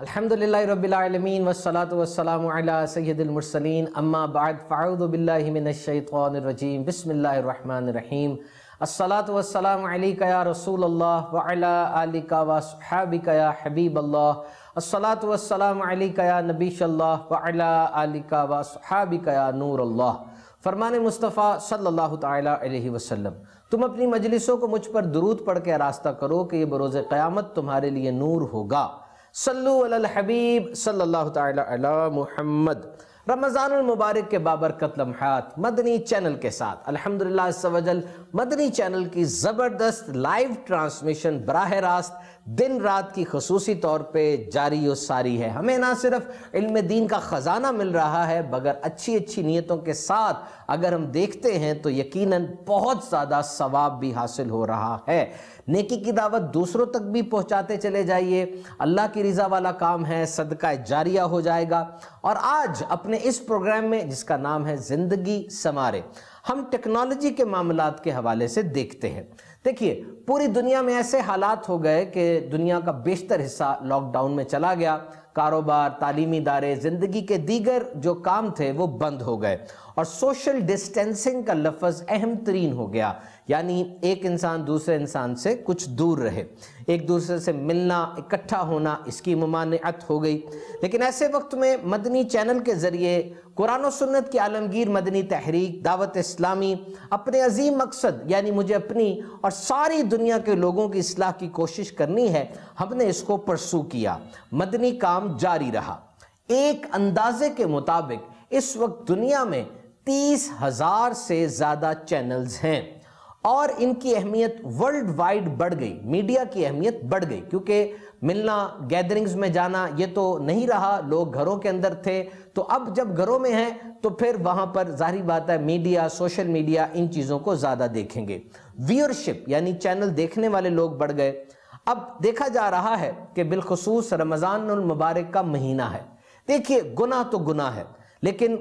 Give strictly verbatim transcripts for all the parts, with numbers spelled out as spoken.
الحمدللہ رب العالمین والصلاة والسلام علی سید المرسلین اما بعد فاعوذ باللہ من الشیطان الرجیم بسم اللہ الرحمن الرحیم الصلاة والسلام علیکہ یا رسول اللہ وعلی آلکہ واصحابکہ یا حبیب اللہ الصلاة والسلام علیکہ یا نبی اللہ وعلی آلکہ واصحابکہ یا نور اللہ۔ فرمان مصطفیٰ صلی اللہ تعالی علیہ وسلم، تم اپنی مجلسوں کو مجھ پر درود پڑھ کے راستہ کرو کہ یہ بروز قیامت تمہارے لیے نور ہوگا۔ صلو علی الحبیب صلی اللہ تعالی علی محمد۔ رمضان المبارک کے بابرکت لمحات مدنی چینل کے ساتھ الحمدللہ عز و جل مدنی چینل کی زبردست لائیو ٹرانسمیشن براہ راست دن رات کی خصوصی طور پہ جاری و ساری ہے۔ ہمیں نہ صرف علم دین کا خزانہ مل رہا ہے مگر اچھی اچھی نیتوں کے ساتھ اگر ہم دیکھتے ہیں تو یقیناً بہت زیادہ ثواب بھی حاصل ہو رہا ہے۔ نیکی کی دعوت دوسروں تک بھی پہنچاتے چلے جائیے، اللہ کی رضا والا کام ہے، صدقہ جاریہ ہو جائے گا۔ اور آج اپنے اس پروگرام میں جس کا نام ہے زندگی سنواریں، ہم ٹیکنالوجی کے معاملات کے حوالے سے دیکھتے ہیں۔ دیکھیے، پوری دنیا میں ایسے حالات ہو گئے کہ دنیا کا بیشتر حصہ لاک ڈاؤن میں چلا گیا، کاروبار، تعلیمی ادارے، زندگی کے دیگر جو کام تھے وہ بند ہو گئے اور سوشل ڈسٹینسنگ کا لفظ اہم ترین ہو گیا، یعنی ایک انسان دوسرے انسان سے کچھ دور رہے، ایک دوسرے سے ملنا، اکٹھا ہونا، اس کی ممانعت ہو گئی۔ لیکن ایسے وقت میں مدنی چینل کے ذریعے قرآن و سنت کی عالمگیر مدنی تحریک دعوت اسلامی اپنے عظیم مقصد یعنی مجھے اپنی اور ساری دنیا کے لوگوں کی اصلاح کی کوشش کرنی ہے، ہم نے اس کو پرسو کیا، مدنی کام جاری رہا۔ ایک اندازے کے مطابق اس وقت دنیا میں تیس ہزار سے زیادہ چینلز ہیں اور ان کی اہمیت ورلڈ وائڈ بڑھ گئی، میڈیا کی اہمیت بڑھ گئی، کیونکہ ملنا، گیدرنگز میں جانا یہ تو نہیں رہا، لوگ گھروں کے اندر تھے، تو اب جب گھروں میں ہیں تو پھر وہاں پر ظاہری بات ہے میڈیا، سوشل میڈیا ان چیزوں کو زیادہ دیکھیں گے۔ ویورشپ یعنی چینل دیکھنے والے لوگ بڑھ گئے۔ اب دیکھا جا رہا ہے کہ بالخصوص رمضان المبارک کا مہینہ ہے، دیکھیے گناہ تو گناہ ہے، لیکن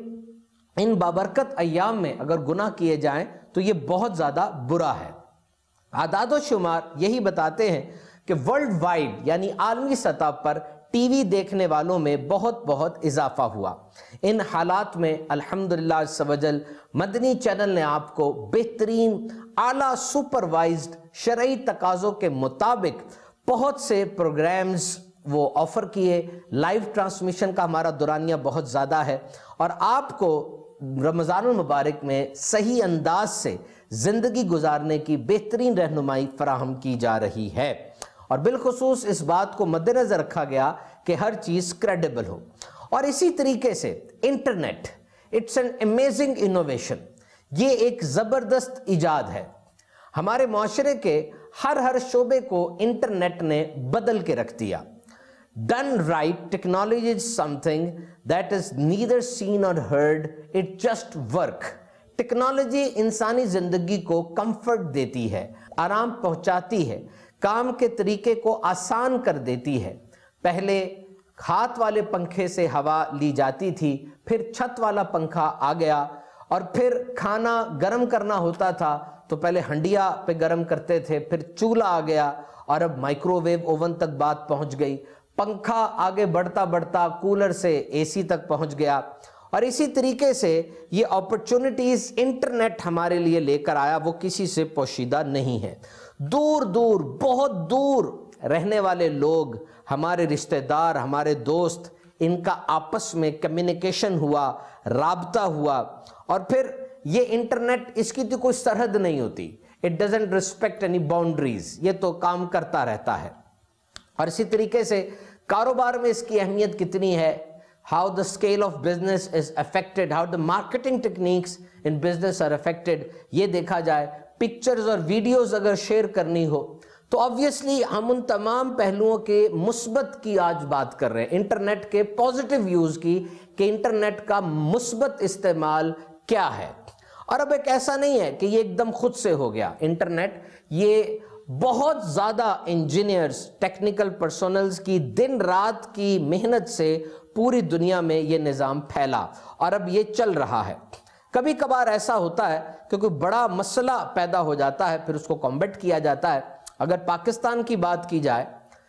ان بابرکت ایام میں اگر گناہ کیے جائیں تو یہ بہت زیادہ برا ہے۔ اعداد و شمار یہی بتاتے ہیں کہ ورلڈ وائڈ یعنی عالمی سطح پر ٹی وی دیکھنے والوں میں بہت بہت اضافہ ہوا۔ ان حالات میں الحمدللہ عز و جل مدنی چینل نے آپ کو بہترین اعلیٰ سپروائزڈ شرعی تقاضوں کے مطابق بہت سے پروگرامز وہ آفر کیے۔ لائیو ٹرانسمیشن کا ہمارا دورانیہ بہت زیادہ ہے اور آپ کو رمضان المبارک میں صحیح انداز سے زندگی گزارنے کی بہترین رہنمائی فراہم کی جا رہی ہے، اور بالخصوص اس بات کو مد نظر رکھا گیا کہ ہر چیز کریڈیبل ہو۔ اور اسی طریقے سے internet, it's an amazing innovation, یہ ایک زبردست ایجاد ہے۔ ہمارے معاشرے کے ہر ہر شعبے کو انٹرنیٹ نے بدل کے رکھ دیا۔ Done right, technology is something that is neither seen or heard, it just work۔ Technology انسانی زندگی کو کمفرٹ دیتی ہے، آرام پہنچاتی ہے، کام کے طریقے کو آسان کر دیتی ہے۔ پہلے ہاتھ والے پنکھے سے ہوا لی جاتی تھی، پھر چھت والا پنکھا آ گیا، اور پھر کھانا گرم کرنا ہوتا تھا تو پہلے ہنڈیا پہ گرم کرتے تھے، پھر چولہا آ گیا، اور اب مائکرو ویو اوون تک بات پہنچ گئی۔ پنکھا آگے بڑھتا بڑھتا کولر سے اے سی تک پہنچ گیا، اور اسی طریقے سے یہ اپرچونٹیز انٹرنیٹ ہمارے لیے لے کر آیا، وہ کسی سے پوشیدہ نہیں ہے۔ دور دور بہت دور رہنے والے لوگ، ہمارے رشتہ دار، ہمارے دوست، ان کا آپس میں کمیونیکیشن ہوا، رابطہ ہوا، اور پھر یہ انٹرنیٹ اس کی تو کوئی سرحد نہیں ہوتی، it doesn't respect any boundaries, یہ تو کام کرتا رہتا ہے۔ اور اسی طریقے سے کاروبار میں اس کی اہمیت کتنی ہے، how the scale of business is affected, how the marketing techniques in business are affected، یہ دیکھا جائے۔ پکچرز اور ویڈیوز اگر شیئر کرنی ہو تو obviously ہم ان تمام پہلوؤں کے مثبت کی آج بات کر رہے ہیں، انٹرنیٹ کے پازیٹیو یوز کی، کہ انٹرنیٹ کا مثبت استعمال کیا ہے۔ اور اب ایک ایسا نہیں ہے کہ یہ ایک دم خود سے ہو گیا انٹرنیٹ، یہ بہت زیادہ انجینئرز، ٹیکنیکل پرسونلز کی دن رات کی محنت سے پوری دنیا میں یہ نظام پھیلا، اور اب یہ چل رہا ہے۔ کبھی کبھار ایسا ہوتا ہے کہ کوئی بڑا مسئلہ پیدا ہو جاتا ہے، پھر اس کو کمبیٹ کیا جاتا ہے۔ اگر پاکستان کی بات کی جائے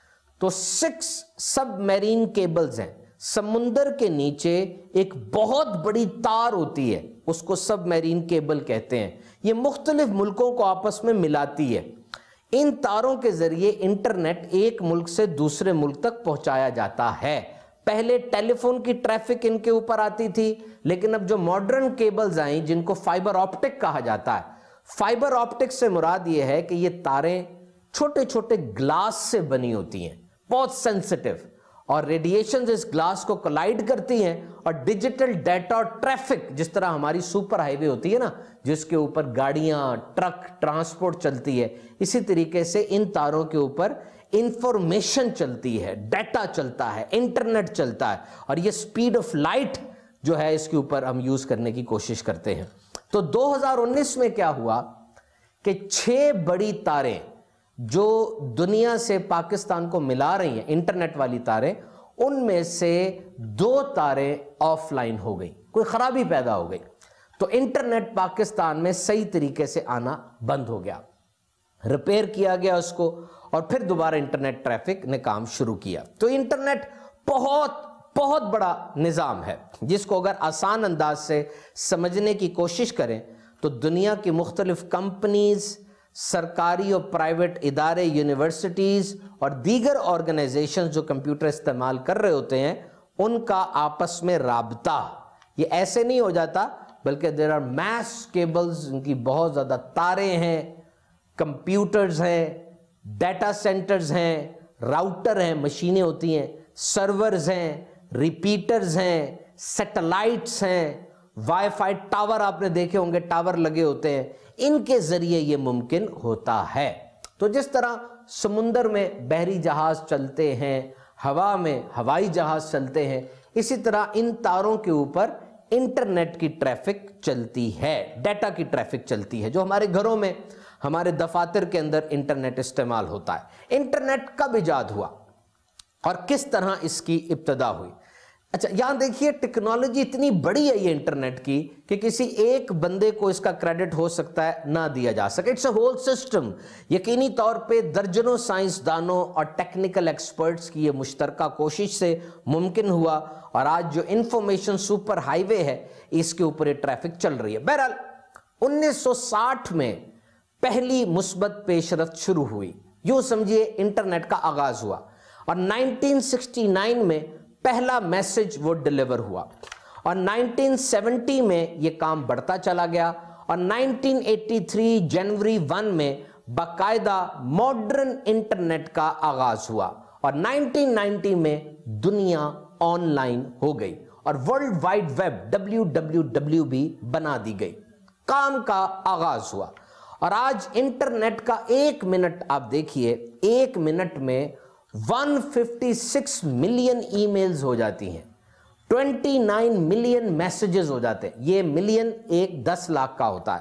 تو سکس سب میرین کیبلز ہیں. سمندر کے نیچے ایک بہت بڑی تار ہوتی ہے, اس کو سب میرین کیبل کہتے ہیں. یہ مختلف ملکوں کو آپس میں ملاتی ہے. ان تاروں کے ذریعے انٹرنیٹ ایک ملک سے دوسرے ملک تک پہنچایا جاتا ہے. پہلے ٹیلی فون کی ٹریفک ان کے اوپر آتی تھی, لیکن اب جو ماڈرن کیبلز آئیں جن کو فائبر آپٹک کہا جاتا ہے, فائبر آپٹک سے مراد یہ ہے کہ یہ تاریں چھوٹے چھوٹے گلاس سے بنی ہوتی ہیں, بہت سینسٹیو, اور ریڈیشنز اس گلاس کو کولائیڈ کرتی ہیں, اور ڈیجیٹل ڈیٹا اور ٹریفک, جس طرح ہماری سپر ہائی وے ہوتی ہے نا جس کے اوپر گاڑیاں, ٹرک, ٹرانسپورٹ چلتی ہے, اسی طریقے سے ان تاروں کے اوپر انفارمیشن چلتی ہے, ڈیٹا چلتا ہے, انٹرنیٹ چلتا ہے, اور یہ سپیڈ آف لائٹ جو ہے اس کے اوپر ہم یوز کرنے کی کوشش کرتے ہیں. تو دو ہزار انیس میں کیا ہوا کہ چھ بڑی تاریں جو دنیا سے پاکستان کو ملا رہی ہیں, انٹرنیٹ والی تاریں, ان میں سے دو تاریں آف لائن ہو گئی, کوئی خرابی پیدا ہو گئی, تو انٹرنیٹ پاکستان میں صحیح طریقے سے آنا بند ہو گیا. ریپیئر کیا گیا اس کو, اور پھر دوبارہ انٹرنیٹ ٹریفک نے کام شروع کیا. تو انٹرنیٹ بہت بہت بڑا نظام ہے جس کو اگر آسان انداز سے سمجھنے کی کوشش کریں تو دنیا کی مختلف کمپنیز, سرکاری اور پرائیویٹ ادارے, یونیورسٹیز اور دیگر آرگنائزیشن جو کمپیوٹر استعمال کر رہے ہوتے ہیں, ان کا آپس میں رابطہ یہ ایسے نہیں ہو جاتا, بلکہ دیر آر میس کیبلز, ان کی بہت زیادہ تاریں ہیں, کمپیوٹرز ہیں, ڈیٹا سینٹرز ہیں, راؤٹر ہیں, مشینیں ہوتی ہیں, سرورز ہیں, ریپیٹرز ہیں, سیٹلائٹس ہیں, وائی فائی ٹاور آپ نے دیکھے ہوں گے, ٹاور لگے ہوتے ہیں, ان کے ذریعے یہ ممکن ہوتا ہے. تو جس طرح سمندر میں بحری جہاز چلتے ہیں, ہوا میں ہوائی جہاز چلتے ہیں, اسی طرح ان تاروں کے اوپر انٹرنیٹ کی ٹریفک چلتی ہے, ڈیٹا کی ٹریفک چلتی ہے, جو ہمارے گھروں میں, ہمارے دفاتر کے اندر انٹرنیٹ استعمال ہوتا ہے. انٹرنیٹ کب ایجاد ہوا اور کس طرح اس کی ابتدا ہوئی؟ اچھا یہاں دیکھیے, ٹیکنالوجی اتنی بڑی ہے یہ انٹرنیٹ کی کہ کسی ایک بندے کو اس کا کریڈٹ ہو سکتا ہے, نہ دیا جا سکے. It's a whole system. یقینی طور پہ درجنوں سائنسدانوں اور ٹیکنیکل ایکسپرٹس کی یہ مشترکہ کوشش سے ممکن ہوا, اور آج جو انفارمیشن سپر ہائی وے ہے اس کے اوپر یہ ٹریفک چل رہی ہے. بہرحال انیس سو ساٹھ میں پہلی مثبت پیش رفت شروع ہوئی, یوں سمجھیے انٹرنیٹ کا آغاز ہوا, اور نائنٹین سکسٹی نائن میں پہلا میسج وہ ڈیلیور ہوا, اور نائنٹین سیونٹی میں یہ کام بڑھتا چلا گیا, اور nineteen eighty three January one میں باقاعدہ ماڈرن انٹرنیٹ کا آغاز ہوا, اور نائنٹین نائنٹی میں دنیا آن لائن ہو گئی, اور world wide web W W W بھی بنا دی گئی. کام کا آغاز ہوا, اور آج انٹرنیٹ کا ایک منٹ آپ دیکھیے, ایک منٹ میں one fifty six million e mails ہو جاتی ہیں, ٹوینٹی نائن ملین میسیجز ہو جاتے ہیں, یہ ملین ایک دس لاکھ کا ہوتا ہے,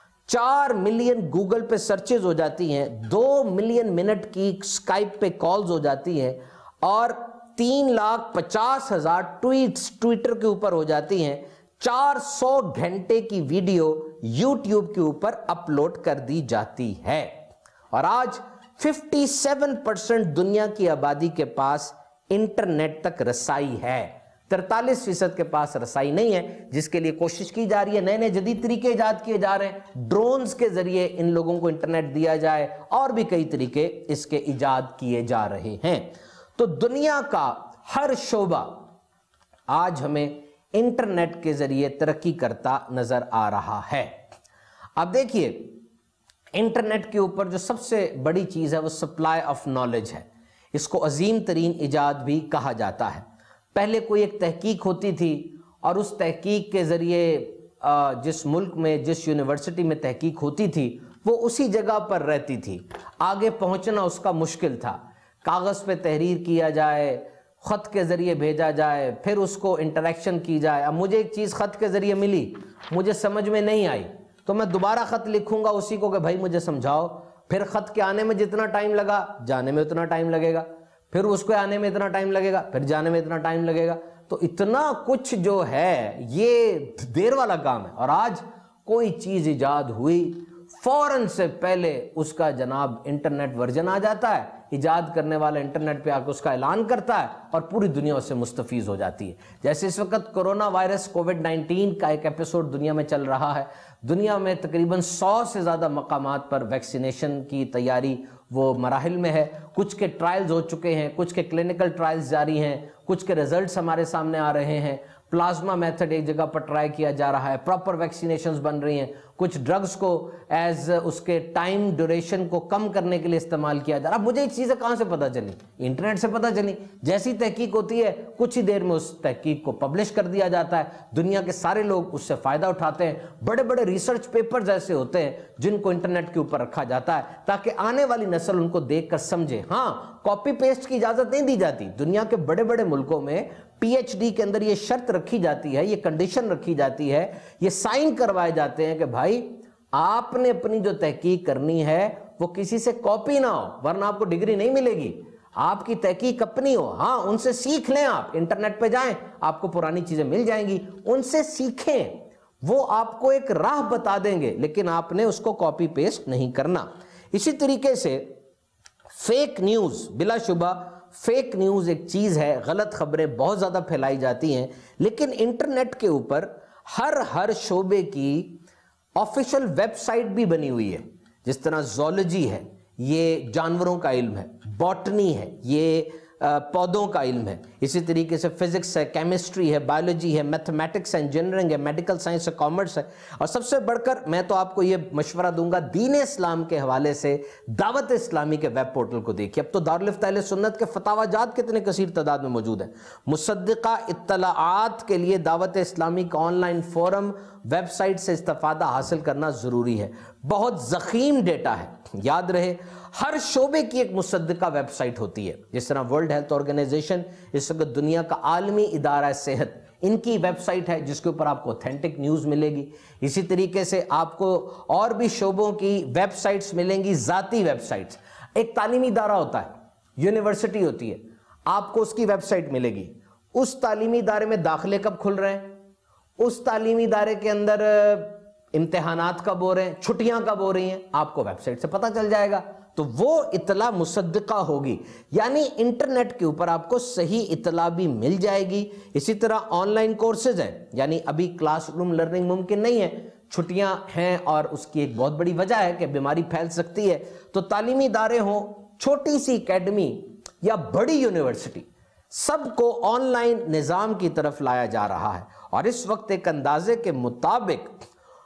چار ملین گوگل پہ سرچز ہو جاتی ہیں, دو ملین منٹ کی اسکائپ پہ کالز ہو جاتی ہیں, اور تین لاکھ پچاس ہزار ٹویٹس ٹویٹر کے اوپر ہو جاتی ہیں, چار سو گھنٹے کی ویڈیو یوٹیوب کے اوپر اپلوڈ کر دی جاتی ہے, اور آج ففٹی سیون پرسنٹ دنیا کی آبادی کے پاس انٹرنیٹ تک رسائی ہے, تینتالیس فیصد کے پاس رسائی نہیں ہے, جس کے لیے کوشش کی جا رہی ہے, نئے نئے جدید طریقے ایجاد کیے جا رہے ہیں, ڈرونز کے ذریعے ان لوگوں کو انٹرنیٹ دیا جائے, اور بھی کئی طریقے اس کے ایجاد کیے جا رہے ہیں. تو دنیا کا ہر شعبہ آج ہمیں انٹرنیٹ کے ذریعے ترقی کرتا نظر آ رہا ہے. اب دیکھیے, انٹرنیٹ کے اوپر جو سب سے بڑی چیز ہے وہ سپلائی آف نالج ہے. اس کو عظیم ترین ایجاد بھی کہا جاتا ہے. پہلے کوئی ایک تحقیق ہوتی تھی, اور اس تحقیق کے ذریعے جس ملک میں, جس یونیورسٹی میں تحقیق ہوتی تھی, وہ اسی جگہ پر رہتی تھی, آگے پہنچنا اس کا مشکل تھا. کاغذ پہ تحریر کیا جائے, خط کے ذریعے بھیجا جائے, پھر اس کو انٹریکشن کی جائے. اب مجھے ایک چیز خط کے ذریعے ملی, مجھے سمجھ میں نہیں آئی, تو میں دوبارہ خط لکھوں گا اسی کو کہ بھائی مجھے سمجھاؤ, پھر خط کے آنے میں جتنا ٹائم لگا جانے میں اتنا ٹائم لگے گا, پھر اس کو آنے میں اتنا ٹائم لگے گا, پھر جانے میں اتنا ٹائم لگے گا. تو اتنا کچھ جو ہے یہ دیر والا کام ہے. اور آج کوئی چیز ایجاد ہوئی, فوراً سے پہلے اس کا جناب انٹرنیٹ ورژن آ جاتا ہے, ایجاد کرنے والا انٹرنیٹ پہ آ کے اس کا اعلان کرتا ہے اور پوری دنیا اس سے مستفیض ہو جاتی ہے. جیسے اس وقت کرونا وائرس کووڈ نائنٹین کا ایک ایپیسوڈ دنیا میں چل رہا ہے. دنیا میں تقریباً سو سے زیادہ مقامات پر ویکسینیشن کی تیاری وہ مراحل میں ہے. کچھ کے ٹرائلز ہو چکے ہیں, کچھ کے کلینکل ٹرائلز جاری ہیں, کچھ کے ریزلٹس ہمارے سامنے آ رہے ہیں. پلازما میتھڈ ایک جگہ پر ٹرائی کیا جا رہا ہے, پراپر ویکسینیشنز بن رہی ہیں. کچھ ڈرگز کو ایز اس کے ٹائم ڈیوریشن کو کم کرنے کے لیے استعمال کیا جا رہا ہے. اب مجھے ایک چیزیں کہاں سے پتہ چلی؟ انٹرنیٹ سے پتہ چلی. جیسی تحقیق ہوتی ہے کچھ ہی دیر میں اس تحقیق کو پبلش کر دیا جاتا ہے. دنیا کے سارے لوگ اس سے فائدہ اٹھاتے ہیں. بڑے بڑے ریسرچ پیپرز ایسے ہوتے ہیں جن کو انٹرنیٹ کے اوپر رکھا جاتا ہے تاکہ آنے والی نسل ان کو دیکھ کر سمجھے. ہاں, کاپی پیسٹ کی اجازت نہیں دی جاتی. دنیا کے بڑے بڑے ملکوں میں پی ایچ ڈی کے اندر یہ شرط رکھی جاتی ہے, یہ کنڈیشن رکھی جاتی ہے, یہ سائن کروائے جاتے ہیں کہ بھائی آپ نے اپنی جو تحقیق کرنی ہے وہ کسی سے کاپی نہ ہو, ورنہ آپ کو ڈگری نہیں ملے گی. آپ کی تحقیق اپنی ہو. ہاں, ان سے سیکھ لیں. آپ انٹرنیٹ پہ جائیں, آپ کو پرانی چیزیں مل جائیں گی, ان سے سیکھیں. وہ آپ کو ایک راہ بتا دیں گے, لیکن آپ نے اس کو کاپی پیسٹ نہیں کرنا. اسی طریقے سے فیک نیوز, بلا شبہ فیک نیوز ایک چیز ہے. غلط خبریں بہت زیادہ پھیلائی جاتی ہیں, لیکن انٹرنیٹ کے اوپر ہر ہر شعبے کی آفیشیل ویب سائٹ بھی بنی ہوئی ہے. جس طرح زولوجی ہے, یہ جانوروں کا علم ہے. باٹنی ہے, یہ پودوں کا علم ہے. اسی طریقے سے فزکس ہے, کیمسٹری ہے, بایولوجی ہے, میتھمیٹکس ہے, انجینئرنگ ہے, میڈیکل سائنس ہے, کامرس ہے. اور سب سے بڑھ کر میں تو آپ کو یہ مشورہ دوں گا, دین اسلام کے حوالے سے دعوت اسلامی کے ویب پورٹل کو دیکھیے. اب تو دارالفتہ اہل سنت کے فتاوی جات کتنے کثیر تعداد میں موجود ہیں. مصدقہ اطلاعات کے لیے دعوت اسلامی کا online forum, website سے استفادہ حاصل کرنا ضروری ہے. بہت ضخیم ڈیٹا ہے. یاد رہے, ہر شعبے کی ایک مصدقہ ویب سائٹ ہوتی ہے. جس طرح ورلڈ ہیلتھ آرگنائزیشن اس وقت دنیا کا عالمی ادارہ صحت, ان کی ویب سائٹ ہے جس کے اوپر آپ کو اوتھینٹک نیوز ملے گی. اسی طریقے سے آپ کو اور بھی شعبوں کی ویب سائٹس ملیں گی, ذاتی ویب سائٹس. ایک تعلیمی ادارہ ہوتا ہے, یونیورسٹی ہوتی ہے, آپ کو اس کی ویب سائٹ ملے گی. اس تعلیمی ادارے میں داخلے کب کھل رہے ہیں, اس تعلیمی ادارے کے اندر امتحانات کب ہو رہے ہیں, چھٹیاں کب ہو رہی ہیں, آپ کو ویب سائٹ سے پتہ چل جائے گا. تو وہ اطلاع مصدقہ ہوگی, یعنی انٹرنیٹ کے اوپر آپ کو صحیح اطلاع بھی مل جائے گی. اسی طرح آن لائن کورسز ہیں, یعنی ابھی کلاس روم لرننگ ممکن نہیں ہے, چھٹیاں ہیں, اور اس کی ایک بہت بڑی وجہ ہے کہ بیماری پھیل سکتی ہے. تو تعلیمی ادارے ہوں, چھوٹی سی اکیڈمی یا بڑی یونیورسٹی, سب کو آن لائن نظام کی طرف لایا جا رہا ہے. اور اس وقت ایک اندازے کے مطابق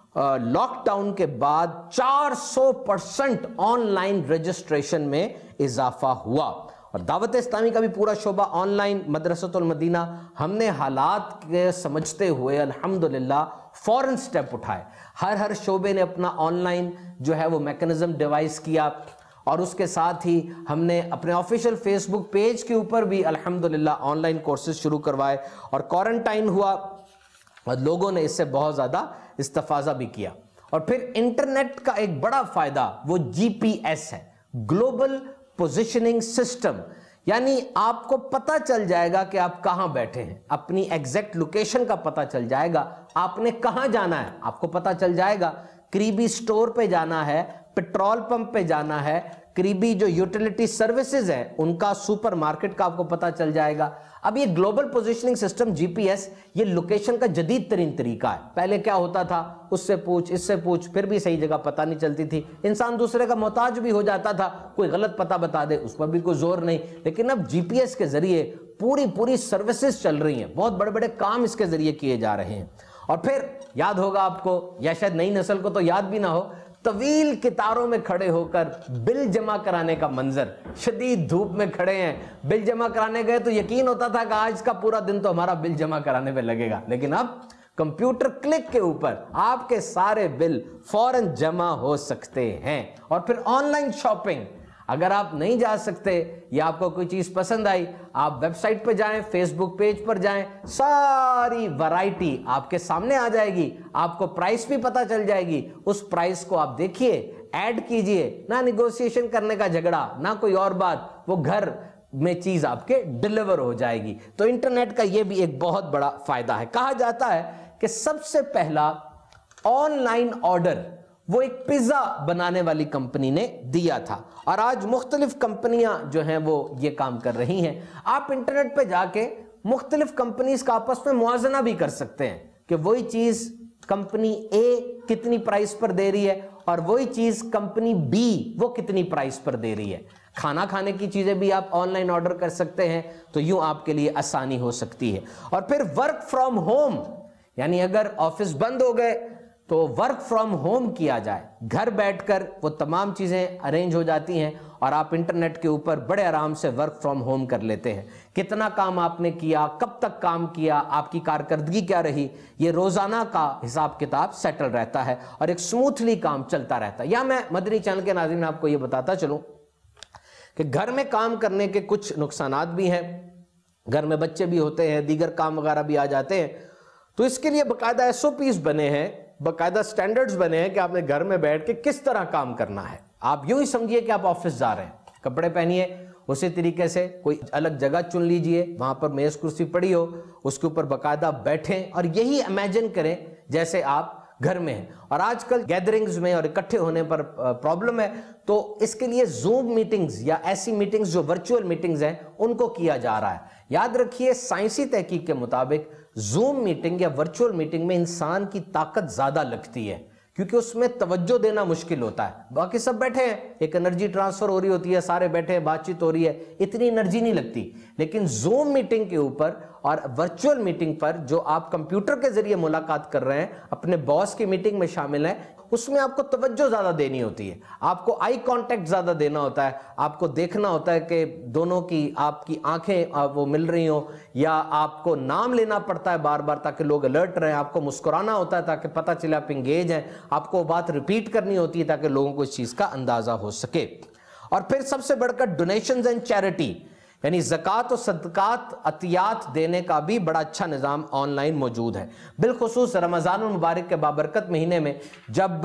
لاک ڈاؤن کے بعد چار سو پرسنٹ آن لائن رجسٹریشن میں اضافہ ہوا. اور دعوت اسلامی کا بھی پورا شعبہ آن لائن, مدرسۃ المدینہ, ہم نے حالات کے سمجھتے ہوئے الحمدللہ فوراً سٹیپ اٹھائے. ہر ہر شعبے نے اپنا آن لائن جو ہے وہ میکنزم ڈیوائس کیا, اور اس کے ساتھ ہی ہم نے اپنے آفیشیل فیس بک پیج کے اوپر بھی الحمدللہ آن لائن کورسز شروع کروائے. اور کوارنٹائن ہوا اور لوگوں نے اس سے بہت زیادہ استفادہ بھی کیا. اور پھر انٹرنیٹ کا ایک بڑا فائدہ وہ جی پی ایس ہے, گلوبل پوزیشننگ سسٹم. یعنی آپ کو پتہ چل جائے گا کہ آپ کہاں بیٹھے ہیں, اپنی ایگزیکٹ لوکیشن کا پتہ چل جائے گا. آپ نے کہاں جانا ہے آپ کو پتہ چل جائے گا. قریبی سٹور پہ جانا ہے, پیٹرول پمپ پہ جانا ہے, قریبی جو یوٹیلیٹی سروسز ہیں ان کا, سپر مارکیٹ کا آپ کو پتہ چل جائے گا. اب یہ global positioning system G P S, یہ لوکیشن کا جدید ترین طریقہ ہے. پہلے کیا ہوتا تھا, اس سے پوچھ اس سے پوچھ, پھر بھی صحیح جگہ پتہ نہیں چلتی تھی, انسان دوسرے کا محتاج بھی ہو جاتا تھا, کوئی غلط پتہ بتا دے اس پر بھی کوئی زور نہیں. لیکن اب جی پی ایس کے ذریعے پوری پوری سروسز چل رہی ہیں, بہت بڑے بڑے کام اس کے ذریعے کیے جا رہے ہیں. اور پھر یاد ہوگا آپ کو, یا شاید نئی نسل کو تو یاد بھی نہ ہو, طویل قطاروں میں کھڑے ہو کر بل جمع کرانے کا منظر. شدید دھوپ میں کھڑے ہیں, بل جمع کرانے گئے تو یقین ہوتا تھا کہ آج کا پورا دن تو ہمارا بل جمع کرانے پہ لگے گا. لیکن اب کمپیوٹر کلک کے اوپر آپ کے سارے بل فوراً جمع ہو سکتے ہیں. اور پھر آن لائن شاپنگ, اگر آپ نہیں جا سکتے یا آپ کو کوئی چیز پسند آئی, آپ ویب سائٹ پہ جائیں, فیس بک پیج پر جائیں, ساری ورائٹی آپ کے سامنے آ جائے گی, آپ کو پرائس بھی پتہ چل جائے گی. اس پرائس کو آپ دیکھیے, ایڈ کیجئے, نہ نیگوسیشن کرنے کا جھگڑا, نہ کوئی اور بات, وہ گھر میں چیز آپ کے ڈیلیور ہو جائے گی. تو انٹرنیٹ کا یہ بھی ایک بہت بڑا فائدہ ہے. کہا جاتا ہے کہ سب سے پہلا آن لائن آرڈر وہ ایک پیزا بنانے والی کمپنی نے دیا تھا، اور آج مختلف کمپنیاں جو ہیں وہ یہ کام کر رہی ہیں۔ آپ انٹرنیٹ پہ جا کے مختلف کمپنیز کا آپس میں موازنہ بھی کر سکتے ہیں کہ وہی چیز کمپنی اے کتنی پرائس پر دے رہی ہے اور وہی چیز کمپنی بی وہ کتنی پرائس پر دے رہی ہے۔ کھانا کھانے کی چیزیں بھی آپ آن لائن آرڈر کر سکتے ہیں، تو یوں آپ کے لیے آسانی ہو سکتی ہے۔ اور پھر ورک فرام ہوم، یعنی اگر آفس بند ہو گئے تو ورک فرام ہوم کیا جائے، گھر بیٹھ کر وہ تمام چیزیں ارینج ہو جاتی ہیں اور آپ انٹرنیٹ کے اوپر بڑے آرام سے ورک فرام ہوم کر لیتے ہیں۔ کتنا کام آپ نے کیا، کب تک کام کیا، آپ کی کارکردگی کیا رہی، یہ روزانہ کا حساب کتاب سیٹل رہتا ہے اور ایک سموتھلی کام چلتا رہتا ہے۔ یا میں مدنی چینل کے ناظرین آپ کو یہ بتاتا چلوں کہ گھر میں کام کرنے کے کچھ نقصانات بھی ہیں، گھر میں بچے بھی ہوتے ہیں، دیگر کام وغیرہ بھی آ جاتے ہیں، تو اس کے لیے باقاعدہ ایس او پیز بنے ہیں، باقاعدہ سٹینڈرڈز بنے ہیں کہ آپ نے گھر میں بیٹھ کے کس طرح کام کرنا ہے۔ آپ یوں ہی سمجھیے کہ آپ آفس جا رہے ہیں، کپڑے پہنیے اسی طریقے سے، کوئی الگ جگہ چن لیجئے، وہاں پر میز کرسی پڑی ہو، اس کے اوپر باقاعدہ بیٹھیں اور یہی امیجن کریں جیسے آپ گھر میں ہیں۔ اور آج کل گیدرنگز میں اور اکٹھے ہونے پر پرابلم ہے، تو اس کے لیے زوم میٹنگز یا ایسی میٹنگز جو ورچوئل میٹنگز ہیں ان کو کیا جا رہا ہے۔ یاد رکھیے سائنسی تحقیق کے مطابق زوم میٹنگ یا ورچوئل میٹنگ میں انسان کی طاقت زیادہ لگتی ہے، کیونکہ اس میں توجہ دینا مشکل ہوتا ہے۔ باقی سب بیٹھے ہیں، ایک انرجی ٹرانسفر ہو رہی ہوتی ہے، سارے بیٹھے ہیں، بات چیت ہو رہی ہے، اتنی انرجی نہیں لگتی۔ لیکن زوم میٹنگ کے اوپر اور ورچوئل میٹنگ پر جو آپ کمپیوٹر کے ذریعے ملاقات کر رہے ہیں، اپنے باس کی میٹنگ میں شامل ہیں، اس میں آپ کو توجہ زیادہ دینی ہوتی ہے، آپ کو آئی کانٹیکٹ زیادہ دینا ہوتا ہے، آپ کو دیکھنا ہوتا ہے کہ دونوں کی آپ کی آنکھیں وہ مل رہی ہوں، یا آپ کو نام لینا پڑتا ہے بار بار تاکہ لوگ الرٹ رہیں، آپ کو مسکرانا ہوتا ہے تاکہ پتہ چلے آپ انگیج ہیں، آپ کو بات ریپیٹ کرنی ہوتی ہے تاکہ لوگوں کو اس چیز کا اندازہ ہو سکے۔ اور پھر سب سے بڑھ کر ڈونیشنز اینڈ چیریٹی، یعنی زکوٰۃ و صدقات عطیات دینے کا بھی بڑا اچھا نظام آن لائن موجود ہے، بالخصوص رمضان المبارک کے بابرکت مہینے میں جب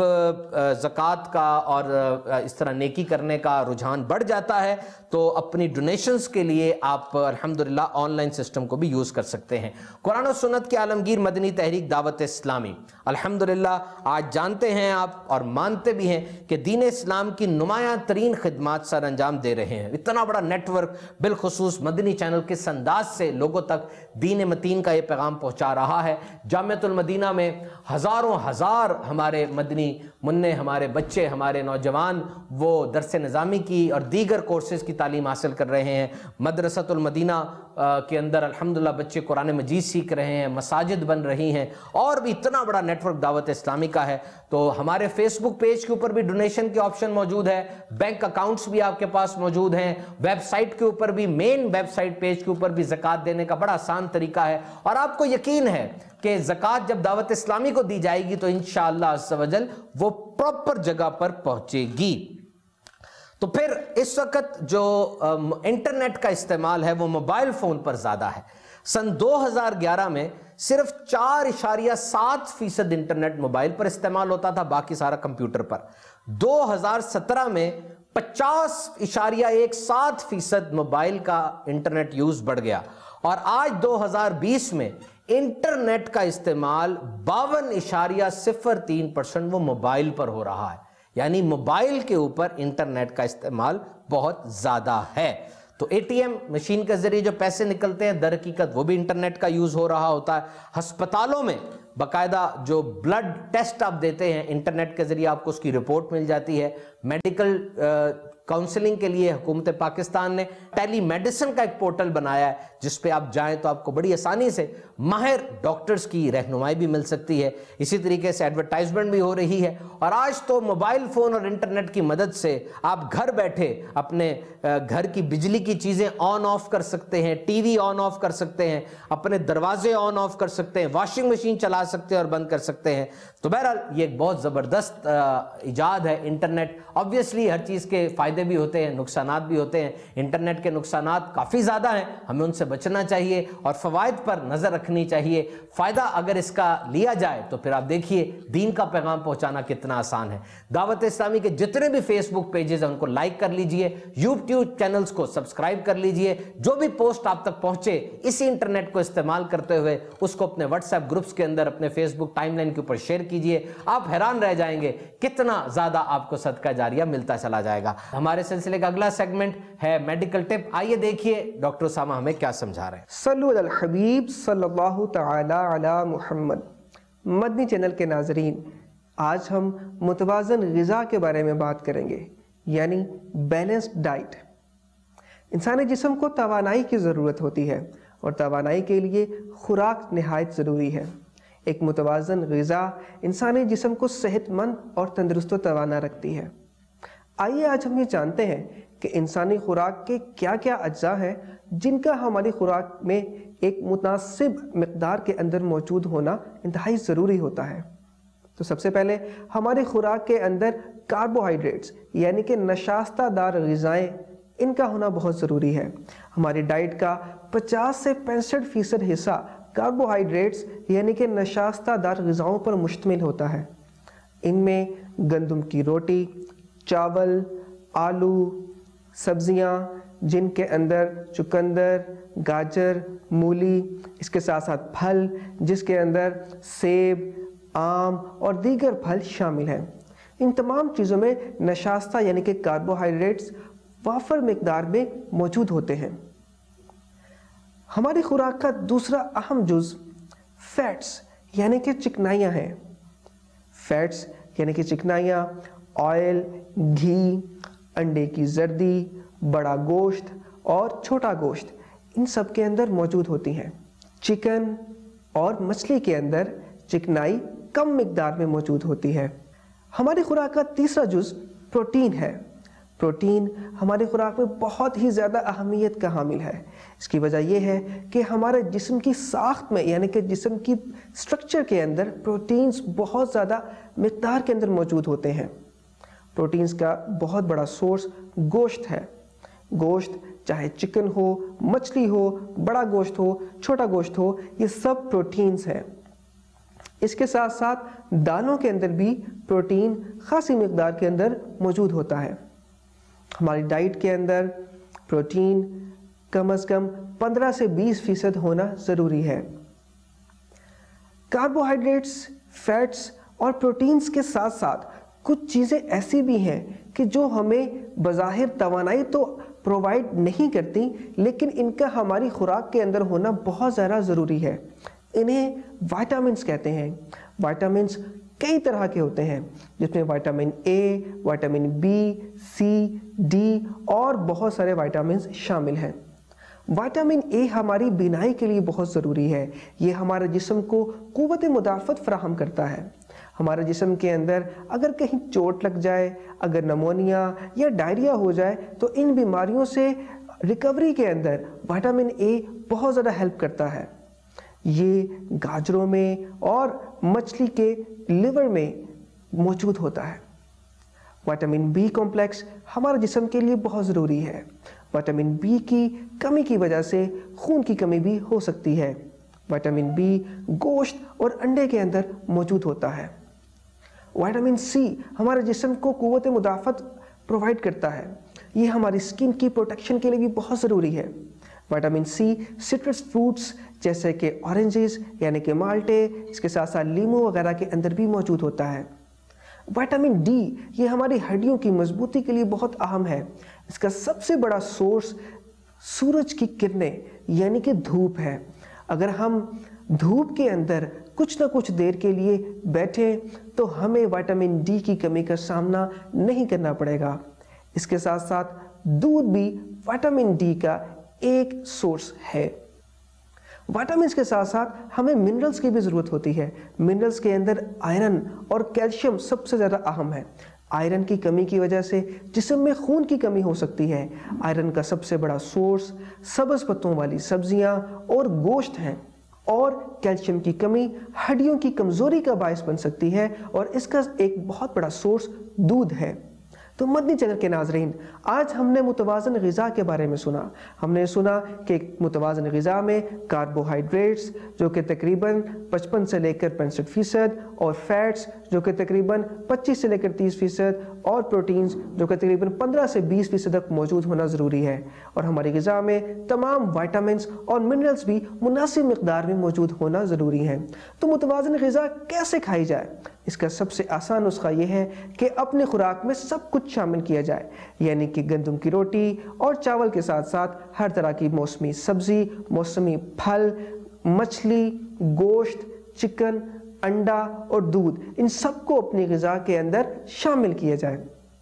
زکوٰۃ کا اور اس طرح نیکی کرنے کا رجحان بڑھ جاتا ہے تو اپنی ڈونیشنز کے لیے آپ الحمدللہ آن لائن سسٹم کو بھی یوز کر سکتے ہیں۔ قرآن و سنت کی عالمگیر مدنی تحریک دعوت اسلامی الحمدللہ آج جانتے ہیں آپ اور مانتے بھی ہیں کہ دین اسلام کی نمایاں ترین خدمات سر انجام دے رہے ہیں۔ اتنا بڑا نیٹ ورک بالخصوص مدنی چینل کے انداز سے لوگوں تک دین متین کا یہ پیغام پہنچا رہا ہے۔ جامعۃ المدینہ میں ہزاروں ہزار ہمارے مدنی منع، ہمارے بچے، ہمارے نوجوان وہ درس نظامی کی اور دیگر کورسز کی تعلیم حاصل کر رہے ہیں۔ مدرسۃ المدینہ کے اندر الحمدللہ بچے قرآن مجید سیکھ رہے ہیں، مساجد بن رہی ہیں، اور بھی اتنا بڑا نیٹ ورک دعوت اسلامی کا ہے۔ تو ہمارے فیس بک پیج کے اوپر بھی ڈونیشن کے آپشن موجود ہے، بینک اکاؤنٹس بھی آپ کے پاس موجود ہیں، ویب سائٹ کے اوپر بھی، مین ویب سائٹ پیج کے اوپر بھی زکوٰۃ دینے کا بڑا آسان طریقہ ہے، اور آپ کو یقین ہے کہ زکوٰۃ جب دعوت اسلامی کو دی جائے گی تو انشاءاللہ عز و جل وہ پراپر جگہ پر پہنچے گی۔ تو پھر اس وقت جو انٹرنیٹ کا استعمال ہے وہ موبائل فون پر زیادہ ہے۔ سن دو ہزار گیارہ میں صرف چار اشاریہ سات فیصد انٹرنیٹ موبائل پر استعمال ہوتا تھا، باقی سارا کمپیوٹر پر۔ دو ہزار سترہ میں پچاس اشاریہ ایک سات فیصد موبائل کا انٹرنیٹ یوز بڑھ گیا، اور آج دو ہزار بیس میں انٹرنیٹ کا استعمال باون اشاریہ صفر تین پرسنٹ وہ موبائل پر ہو رہا ہے، یعنی موبائل کے اوپر انٹرنیٹ کا استعمال بہت زیادہ ہے۔ تو اے ٹی ایم مشین کے ذریعے جو پیسے نکلتے ہیں در حقیقت وہ بھی انٹرنیٹ کا یوز ہو رہا ہوتا ہے۔ ہسپتالوں میں باقاعدہ جو بلڈ ٹیسٹ آپ دیتے ہیں انٹرنیٹ کے ذریعے آپ کو اس کی رپورٹ مل جاتی ہے۔ میڈیکل کاؤنسلنگ کے لیے حکومت پاکستان نے ٹیلی میڈیسن کا ایک پورٹل بنایا ہے جس پہ آپ جائیں تو آپ کو بڑی آسانی سے ماہر ڈاکٹرز کی رہنمائی بھی مل سکتی ہے۔ اسی طریقے سے ایڈورٹائزمنٹ بھی ہو رہی ہے، اور آج تو موبائل فون اور انٹرنیٹ کی مدد سے آپ گھر بیٹھے اپنے گھر کی بجلی کی چیزیں آن آف کر سکتے ہیں، ٹی وی آن آف کر سکتے ہیں، اپنے دروازے آن آف کر سکتے ہیں، واشنگ مشین چلا سکتے ہیں اور بند کر سکتے ہیں۔ تو بہرحال یہ ایک بہت زبردست ایجاد ہے انٹرنیٹ۔ آبویسلی ہر چیز کے فائدے بھی ہوتے ہیں، نقصانات بھی ہوتے ہیں۔ انٹرنیٹ کے کے نقصانات کافی زیادہ ہیں، ہمیں ان سے بچنا چاہیے اور فوائد پر نظر رکھنی چاہیے۔ فائدہ اگر اس کا لیا جائے تو پھر آپ دیکھیے دین کا پیغام پہنچانا کتنا آسان ہے۔ دعوت اسلامی کے جتنے بھی فیس بک پیجز ہیں ان کو لائک کر لیجئے، یوٹیوب چینلز کو سبسکرائب کر لیجئے، جو بھی پوسٹ آپ تک پہنچے اسی انٹرنیٹ کو استعمال کرتے ہوئے اس کو اپنے واٹس ایپ گروپس کے اندر، اپنے فیس بک ٹائم لائن کے اوپر شیئر کیجئے۔ آپ حیران رہ جائیں گے کتنا زیادہ آپ کو صدقہ جاریہ ملتا چلا جائے گا۔ ہمارے سلسلے کا اگلا سیگمنٹ ہے میڈیکل ٹپ۔ آئیے دیکھیے ڈاکٹر اسامہ ہمیں کیا سمجھا رہے ہیں۔ صلو علی الحبیب صلی اللہ تعالی علی محمد۔ مدنی چینل کے ناظرین، آج ہم متوازن غذا کے بارے میں بات کریں گے، یعنی بیلنسڈ ڈائٹ۔ انسانی جسم کو توانائی کی ضرورت ہوتی ہے اور توانائی کے لیے خوراک نہایت ضروری ہے۔ ایک متوازن غذا انسانی جسم کو صحت مند اور تندرست و توانا رکھتی ہے۔ آئیے آج ہم یہ جانتے ہیں کہ انسانی خوراک کے کیا کیا اجزاء ہیں جن کا ہماری خوراک میں ایک متناسب مقدار کے اندر موجود ہونا انتہائی ضروری ہوتا ہے۔ تو سب سے پہلے ہماری خوراک کے اندر کاربوہائیڈریٹس یعنی کہ نشاستہ دار غذائیں، ان کا ہونا بہت ضروری ہے۔ ہماری ڈائٹ کا پچاس سے پینسٹھ فیصد حصہ کاربوہائیڈریٹس یعنی کہ نشاستہ دار غذاؤں پر مشتمل ہوتا ہے۔ ان میں گندم کی روٹی، چاول، آلو، سبزیاں جن کے اندر چقندر، گاجر، مولی، اس کے ساتھ ساتھ پھل جس کے اندر سیب، آم اور دیگر پھل شامل ہیں۔ ان تمام چیزوں میں نشاستہ یعنی کہ کاربوہائیڈریٹس وافر مقدار میں موجود ہوتے ہیں۔ ہماری خوراک کا دوسرا اہم جز فیٹس یعنی کہ چکنائیاں ہیں۔ فیٹس یعنی کہ چکنائیاں آئل، گھی، انڈے کی زردی، بڑا گوشت اور چھوٹا گوشت، ان سب کے اندر موجود ہوتی ہیں۔ چکن اور مچھلی کے اندر چکنائی کم مقدار میں موجود ہوتی ہے۔ ہماری خوراک کا تیسرا جز پروٹین ہے۔ پروٹین ہماری خوراک میں بہت ہی زیادہ اہمیت کا حامل ہے۔ اس کی وجہ یہ ہے کہ ہمارے جسم کی ساخت میں یعنی کہ جسم کی سٹرکچر کے اندر پروٹینز بہت زیادہ مقدار کے اندر موجود ہوتے ہیں۔ پروٹینز کا بہت بڑا سورس گوشت ہے۔ گوشت چاہے چکن ہو، مچھلی ہو، بڑا گوشت ہو، چھوٹا گوشت ہو، یہ سب پروٹینز ہیں۔ اس کے ساتھ ساتھ دالوں کے اندر بھی پروٹین خاصی مقدار کے اندر موجود ہوتا ہے۔ ہماری ڈائٹ کے اندر پروٹین کم از کم پندرہ سے بیس فیصد ہونا ضروری ہے۔ کاربوہائیڈریٹس، فیٹس اور پروٹینز کے ساتھ ساتھ کچھ چیزیں ایسی بھی ہیں کہ جو ہمیں بظاہر توانائی تو پرووائڈ نہیں کرتی، لیکن ان کا ہماری خوراک کے اندر ہونا بہت زیادہ ضروری ہے۔ انہیں وائٹامنس کہتے ہیں۔ وائٹامنس کئی طرح کے ہوتے ہیں جس میں vitamin A, vitamin B, C, D اور بہت سارے وائٹامنس شامل ہیں۔ وائٹامن اے ہماری بینائی کے لیے بہت ضروری ہے۔ یہ ہمارے جسم کو قوت مدافعت فراہم کرتا ہے۔ ہمارے جسم کے اندر اگر کہیں چوٹ لگ جائے، اگر نمونیا یا ڈائریا ہو جائے تو ان بیماریوں سے ریکوری کے اندر وائٹامن اے بہت زیادہ ہیلپ کرتا ہے۔ یہ گاجروں میں اور مچھلی کے لیور میں موجود ہوتا ہے۔ وائٹامن بی کمپلیکس ہمارے جسم کے لیے بہت ضروری ہے۔ وائٹامن بی کی کمی کی وجہ سے خون کی کمی بھی ہو سکتی ہے۔ وائٹامن بی گوشت اور انڈے کے اندر موجود ہوتا ہے۔ وائٹامن سی ہمارے جسم کو قوت مدافعت پرووائڈ کرتا ہے۔ یہ ہماری اسکن کی پروٹیکشن کے لیے بھی بہت ضروری ہے۔ وائٹامن سی سٹرس فروٹس جیسے کہ اورنجز یعنی کہ مالٹے، اس کے ساتھ ساتھ لیمو وغیرہ کے اندر بھی موجود ہوتا ہے۔ وائٹامن ڈی یہ ہماری ہڈیوں کی مضبوطی کے لیے بہت اہم ہے۔ اس کا سب سے بڑا سورس سورج کی کرنیں یعنی کہ دھوپ ہے۔ اگر ہم دھوپ کے اندر کچھ نہ کچھ دیر کے لیے بیٹھیں تو ہمیں وائٹامن ڈی کی کمی کا سامنا نہیں کرنا پڑے گا۔ اس کے ساتھ ساتھ دودھ بھی وائٹامن ڈی کا ایک سورس ہے۔ وائٹامنس کے ساتھ ساتھ ہمیں منرلز کی بھی ضرورت ہوتی ہے۔ منرلز کے اندر آئرن اور کیلشیم سب سے زیادہ اہم ہے۔ آئرن کی کمی کی وجہ سے جسم میں خون کی کمی ہو سکتی ہے۔ آئرن کا سب سے بڑا سورس سبز پتوں والی سبزیاں اور گوشت ہیں، اور کیلشیم کی کمی ہڈیوں کی کمزوری کا باعث بن سکتی ہے، اور اس کا ایک بہت بڑا سورس دودھ ہے۔ تو مدنی چینل کے ناظرین، آج ہم نے متوازن غذا کے بارے میں سنا۔ ہم نے سنا کہ متوازن غذا میں کاربوہائیڈریٹس جو کہ تقریباً پچپن سے لے کر پینسٹھ فیصد، اور فیٹس جو کہ تقریباً پچیس سے لے کر تیس فیصد، اور پروٹینز جو کہ تقریباً پندرہ سے بیس فیصد تک موجود ہونا ضروری ہے، اور ہماری غذا میں تمام وائٹامنس اور منرلز بھی مناسب مقدار میں موجود ہونا ضروری ہے۔ تو متوازن غذا کیسے کھائی جائے؟ اس کا سب سے آسان نسخہ یہ ہے کہ اپنے خوراک میں سب کچھ شامل کیا جائے، یعنی کہ گندم کی روٹی اور چاول کے ساتھ ساتھ ہر طرح کی موسمی سبزی، موسمی پھل، مچھلی، گوشت، چکن، انڈا اور دودھ، ان سب کو اپنی غذا کے اندر شامل کیا جائے۔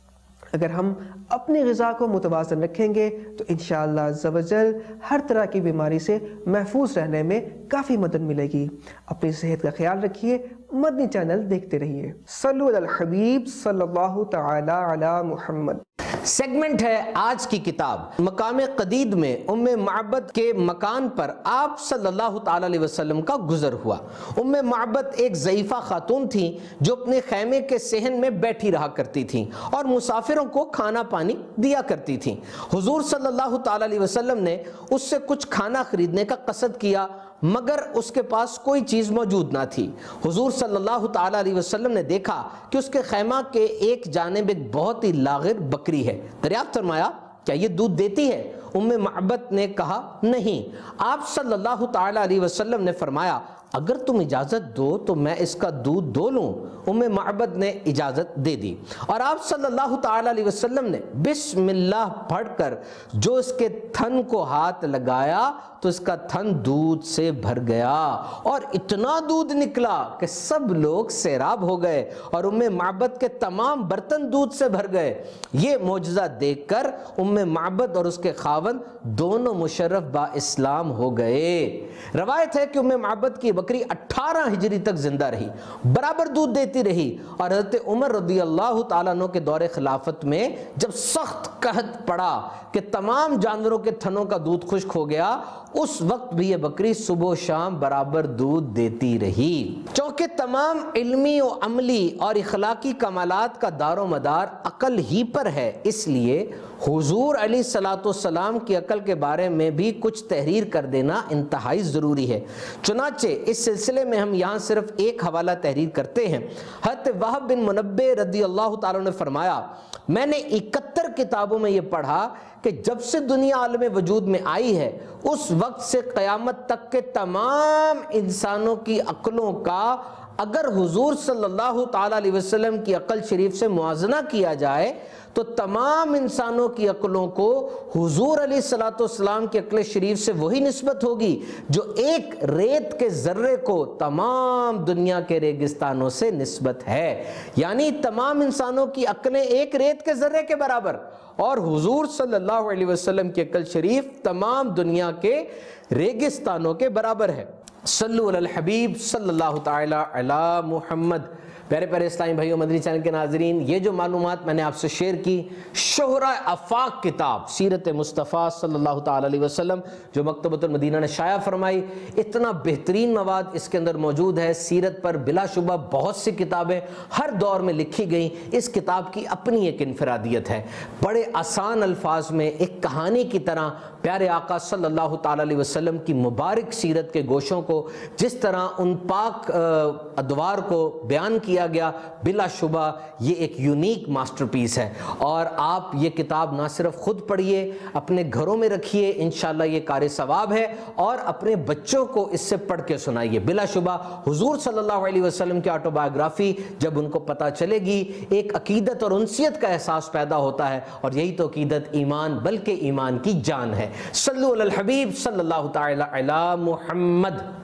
اگر ہم اپنی غذا کو متوازن رکھیں گے تو انشاءاللہ عز و جل ہر طرح کی بیماری سے محفوظ رہنے میں کافی مدد ملے گی۔ اپنی صحت کا خیال رکھیے، مدنی چینل دیکھتے رہیے۔ صلو علی الحبیب صلی اللہ تعالی علی محمد۔ سیگمنٹ ہے آج کی کتاب۔ مقام قدید میں ام معبد کے مکان پر آپ صلی اللہ تعالی علیہ وسلم کا گزر ہوا۔ ام معبد ایک ضعیفہ خاتون تھیں جو اپنے خیمے کے صحن میں بیٹھی رہا کرتی تھیں اور مسافروں کو کھانا پانی دیا کرتی تھیں۔ حضور صلی اللہ تعالی علیہ وسلم نے اس سے کچھ کھانا خریدنے کا قصد کیا، مگر اس کے پاس کوئی چیز موجود نہ تھی۔ حضور صلی اللہ تعالی علیہ وسلم نے دیکھا کہ اس کے خیمہ کے ایک جانب ایک بہت ہی لاغر بکری ہے۔ دریافت فرمایا، کیا یہ دودھ دیتی ہے؟ ام معبد نے کہا، نہیں۔ آپ صلی اللہ تعالی علیہ وسلم نے فرمایا، اگر تم اجازت دو تو میں اس کا دودھ دو لوں۔ ام معبد نے اجازت دے دی، اور آپ صلی اللہ تعالی علیہ وسلم نے بسم اللہ پڑھ کر جو اس کے تھن کو ہاتھ لگایا تو اس کا تھن دودھ سے بھر گیا، اور اتنا دودھ نکلا کہ سب لوگ سیراب ہو گئے، اور ام معبد کے تمام برتن دودھ سے بھر گئے۔ یہ معجزہ دیکھ کر ام معبد اور اس کے خاوند دونوں مشرف با اسلام ہو گئے۔ روایت ہے کہ ام معبد کی بکری اٹھارہ ہجری تک زندہ رہی، برابر دودھ دیتی رہی، اور حضرت عمر رضی اللہ تعالیٰ عنہ کے دور خلافت میں جب سخت قحط پڑا کہ تمام جانوروں کے تھنوں کا دودھ خشک ہو گیا، اس وقت بھی یہ بکری صبح و شام برابر دودھ دیتی رہی۔ چونکہ تمام علمی و عملی اور اخلاقی کمالات کا دار و مدار عقل ہی پر ہے، اس لیے حضور علیہ الصلوۃ والسلام کی عقل کے بارے میں بھی کچھ تحریر کر دینا انتہائی ضروری ہے۔ چنانچہ اس سلسلے میں ہم یہاں صرف ایک حوالہ تحریر کرتے ہیں۔ حضرت وہب بن منبہ رضی اللہ تعالیٰ نے فرمایا، میں نے اکہتر کتابوں میں یہ پڑھا کہ جب سے دنیا عالم وجود میں آئی ہے اس وقت سے قیامت تک کے تمام انسانوں کی عقلوں کا اگر حضور صلی اللہ تعالی علیہ وسلم کی عقل شریف سے موازنہ کیا جائے تو تمام انسانوں کی عقلوں کو حضور علیہ الصلوۃ والسلام کی عقل شریف سے وہی نسبت ہوگی جو ایک ریت کے ذرے کو تمام دنیا کے ریگستانوں سے نسبت ہے۔ یعنی تمام انسانوں کی عقلیں ایک ریت کے ذرے کے برابر، اور حضور صلی اللہ علیہ وسلم کی عقل شریف تمام دنیا کے ریگستانوں کے برابر ہے۔ صلو علی الحبیب صلی اللہ تعالی علی محمد۔ پیارے پیارے اسلامی بھائیوں، مدنی چینل کے ناظرین، یہ جو معلومات میں نے آپ سے شیئر کی، شہرہ آفاق کتاب سیرت مصطفیٰ صلی اللہ تعالی علیہ وسلم جو مکتبۃ المدینہ نے شائع فرمائی، اتنا بہترین مواد اس کے اندر موجود ہے۔ سیرت پر بلا شبہ بہت سی کتابیں ہر دور میں لکھی گئیں، اس کتاب کی اپنی ایک انفرادیت ہے۔ بڑے آسان الفاظ میں ایک کہانی کی طرح پیارے آقا صلی اللہ تعالی علیہ وسلم کی مبارک سیرت کے گوشوں کو جس طرح ان پاک ادوار کو بیان کیا گیا، بلا شبہ یہ ایک یونیک ماسٹر پیس ہے، اور آپ یہ کتاب نہ صرف خود پڑھیے، اپنے گھروں میں رکھیے، انشاءاللہ یہ کار ثواب ہے، اور اپنے بچوں کو اس سے پڑھ کے سنائیے۔ بلا شبہ حضور صلی اللہ علیہ وسلم کی آٹو بایوگرافی جب ان کو پتہ چلے گی، ایک عقیدت اور انسیت کا احساس پیدا ہوتا ہے، اور یہی تو عقیدت ایمان بلکہ ایمان کی جان ہے۔ صلو علی الحبیب صلی اللہ تعالی علی محمد۔